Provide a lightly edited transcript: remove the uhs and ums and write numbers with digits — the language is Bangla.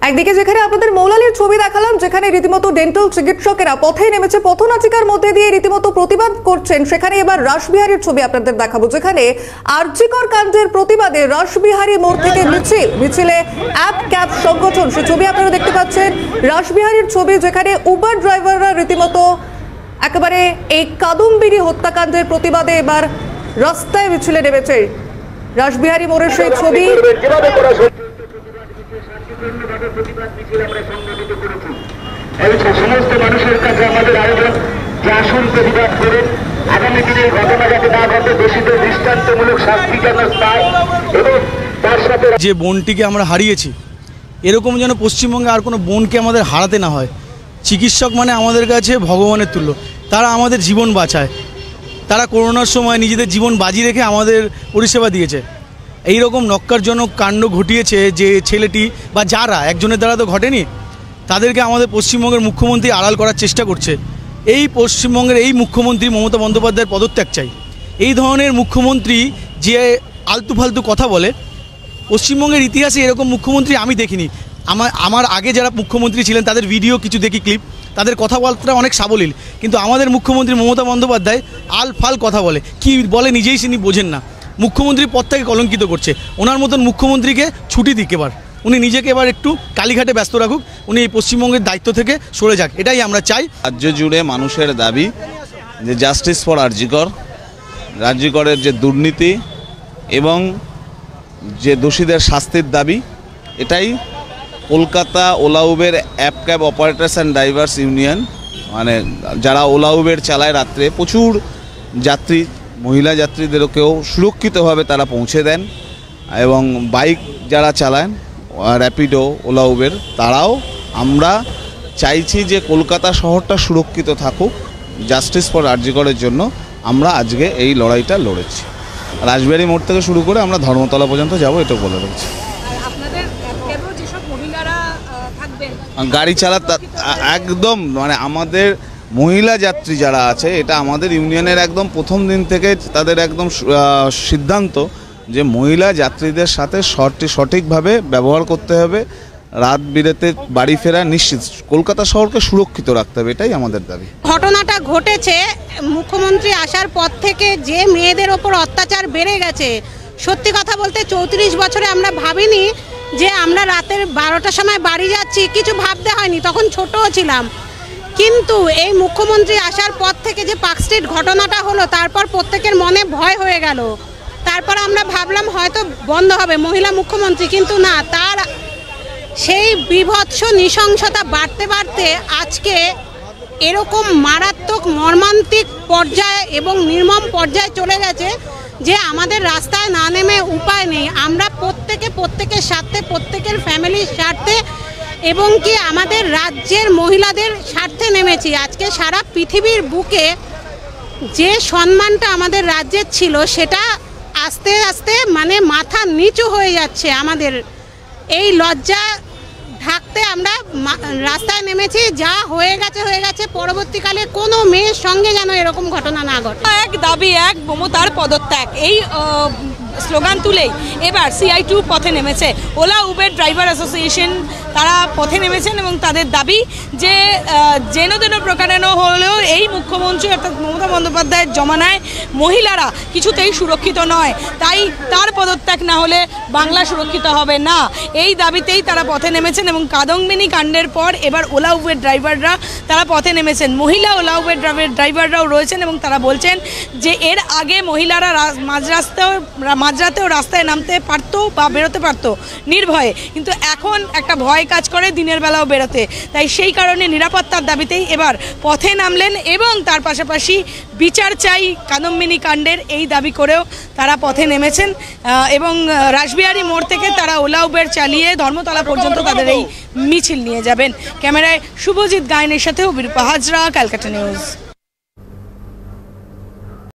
একদিকে যেখানে আপনাদের মৌলালির ছবি দেখালাম, যেখানে রীতিমতো ডেন্টাল চিকিৎসকেরা পথে নেমেছে, পথনাটিকার মধ্যে দিয়ে রীতিমতো প্রতিবাদ করছেন, সেখানে এবার রাসবিহারীর ছবি আপনাদের দেখাবো, যেখানে আরজিকর কাণ্ডের প্রতিবাদে রাসবিহারী মোড় থেকে মিছিলে অ্যাপ ক্যাব সংগঠন, সে ছবি আপনারা দেখতে পাচ্ছেন। রাসবিহারীর ছবি, যেখানে উবার ড্রাইভাররা রীতিমতো একেবারে এই কাদম্বিনী হত্যাকাণ্ডের প্রতিবাদে এবার রাস্তায় মিছিলে নেমেছে। রাসবিহারী মোড়ের সেই ছবি। সমস্ত মানুষের কাছে আমাদের আয়োজন যে আসুন প্রতিবাদ করুন, আগামী দিনের ঘটনা যাতে না ঘটে, দোষীদের দৃষ্টান্তমূলক শাস্তি যেন পায় এবং তার সাথে যে বোনটিকে আমরা হারিয়েছি, এরকম যেন পশ্চিমবঙ্গে আর কোনো বোনকে আমাদের হারাতে না হয়। চিকিৎসক মানে আমাদের কাছে ভগবানের তুল্য, তারা আমাদের জীবন বাঁচায়, তারা করোনার সময় নিজেদের জীবন বাজি রেখে আমাদের পরিষেবা দিয়েছে। এই রকম নক্কারজনক কাণ্ড ঘটিয়েছে যে ছেলেটি বা যারা, একজনের দ্বারা তো ঘটেনি, তাদেরকে আমাদের পশ্চিমবঙ্গের মুখ্যমন্ত্রী আড়াল করার চেষ্টা করছে। এই পশ্চিমবঙ্গের এই মুখ্যমন্ত্রী মমতা বন্দ্যোপাধ্যায়ের পদত্যাগ চাই। এই ধরনের মুখ্যমন্ত্রী যে আলতু ফালতু কথা বলে, পশ্চিমবঙ্গের ইতিহাসে এরকম মুখ্যমন্ত্রী আমি দেখিনি। আমার আগে যারা মুখ্যমন্ত্রী ছিলেন তাদের ভিডিও কিছু দেখি, ক্লিপ, তাদের কথাবার্তা অনেক সাবলীল, কিন্তু আমাদের মুখ্যমন্ত্রী মমতা বন্দ্যোপাধ্যায় আল ফাল কথা বলে, কি বলে নিজেই তিনি বোঝেন না। মুখ্যমন্ত্রী পদ থেকে কলঙ্কিত করছে। ওনার মতন মুখ্যমন্ত্রীকে ছুটি দিক, এবার উনি নিজেকে এবার একটু কালীঘাটে ব্যস্ত রাখুক, উনি এই পশ্চিমবঙ্গের দায়িত্ব থেকে সরে যাক, এটাই আমরা চাই। রাজ্য জুড়ে মানুষের দাবি যে জাস্টিস ফর আরজিকর, আরজিকরের যে দুর্নীতি এবং যে দোষীদের শাস্তির দাবি, এটাই Kolkata Ola Uber app cab operators and drivers union, মানে যারা ওলা উবের চালায় রাত্রে, প্রচুর যাত্রী, মহিলা যাত্রীদেরকেও সুরক্ষিতভাবে তারা পৌঁছে দেন, এবং বাইক যারা চালান র্যাপিডো, ওলা উবের, তারাও আমরা চাইছি যে কলকাতা শহরটা সুরক্ষিত থাকুক। জাস্টিস ফর আরজিকরের জন্য আমরা আজকে এই লড়াইটা লড়েছি। রাসবিহারী মোড় থেকে শুরু করে আমরা ধর্মতলা পর্যন্ত যাব, এটা বলে রয়েছে। গাড়ি চালাতে একদম, মানে আমাদের মহিলা যাত্রী যারা আছে, এটা আমাদের ইউনিয়নের একদম প্রথম দিন থেকে তাদের একদম সিদ্ধান্ত যে মহিলা যাত্রীদের সাথে সঠিকভাবে ব্যবহার করতে হবে, রাত বিরেতে বাড়ি ফেরা নিশ্চিত, কলকাতা শহরকে সুরক্ষিত রাখতে হবে, এটাই আমাদের দাবি। ঘটনাটা ঘটেছে মুখ্যমন্ত্রী আসার পর থেকে, যে মেয়েদের ওপর অত্যাচার বেড়ে গেছে। সত্যি কথা বলতে 34 বছরে আমরা ভাবিনি যে আমরা রাতের 12টার সময় বাড়ি যাচ্ছি, কিছু ভাবতে হয়নি, তখন ছোটও ছিলাম। কিন্তু এই মুখ্যমন্ত্রী আসার পর থেকে যে পার্ক স্ট্রিট ঘটনাটা হলো, তারপর প্রত্যেকের মনে ভয় হয়ে গেল। তারপর আমরা ভাবলাম হয়তো বন্ধ হবে, মহিলা মুখ্যমন্ত্রী, কিন্তু না, তার সেই বীভৎস নৃশংসতা বাড়তে বাড়তে আজকে এরকম মারাত্মক মর্মান্তিক পর্যায়ে এবং নির্মম পর্যায়ে চলে গেছে যে আমাদের রাস্তায় না নেমে উপায় নেই। আমরা প্রত্যেকের স্বার্থে, প্রত্যেকের ফ্যামিলির স্বার্থে এবং কি আমাদের রাজ্যের মহিলাদের স্বার্থে নেমেছি। আজকে সারা পৃথিবীর বুকে যে সম্মানটা আমাদের রাজ্যের ছিল, সেটা আস্তে আস্তে মানে মাথা নিচু হয়ে যাচ্ছে। আমাদের এই লজ্জা ঢাকতে আমরা রাস্তায় নেমেছি। যা হয়ে গেছে, পরবর্তীকালে কোনো মেয়ের সঙ্গে যেন এরকম ঘটনা না ঘটে। এক দাবি, এক মমতার পদত্যাগ, এই স্লোগান তুলেই এবার CI2 পথে নেমেছে। ওলা উবের ড্রাইভার অ্যাসোসিয়েশন তারা পথে নেমেছেন এবং তাদের দাবি যে যেন প্রকারেণ হলেও এই মুখ্যমন্ত্রী অর্থাৎ মমতা বন্দ্যোপাধ্যায়ের জমানায় মহিলারা কিছুতেই সুরক্ষিত নয়, তাই তার পদত্যাগ না হলে বাংলা সুরক্ষিত হবে না। এই দাবিতেই তারা পথে নেমেছেন এবং কাদম্বিনী কাণ্ডের পর এবার ওলা উবের ড্রাইভাররা তারা পথে নেমেছেন। মহিলা ওলা উবের ড্রাইভাররাও রয়েছেন এবং তারা বলছেন যে এর আগে মহিলারা মাঝরাতেও রাস্তায় নামতে পারতো বা বেরোতে পারতো নির্ভয়ে, কিন্তু এখন একটা ভয় কাজ করে দিনের বেলাও বেরোতে। তাই সেই কারণে নিরাপত্তার দাবিতেই এবার পথে নামলেন এবং তার পাশাপাশি বিচার চাই কাদম্বিনী কাণ্ডের, এই দাবি করেও তারা পথে নেমেছেন এবং রাসবিহারী মোড় থেকে তারা ওলা উবের চালিয়ে ধর্মতলা পর্যন্ত তাদের এই মিছিল নিয়ে যাবেন। ক্যামেরায় শুভজিৎ গায়নের সাথে অবিরূপা হাজরা, ক্যালকাটা নিউজ।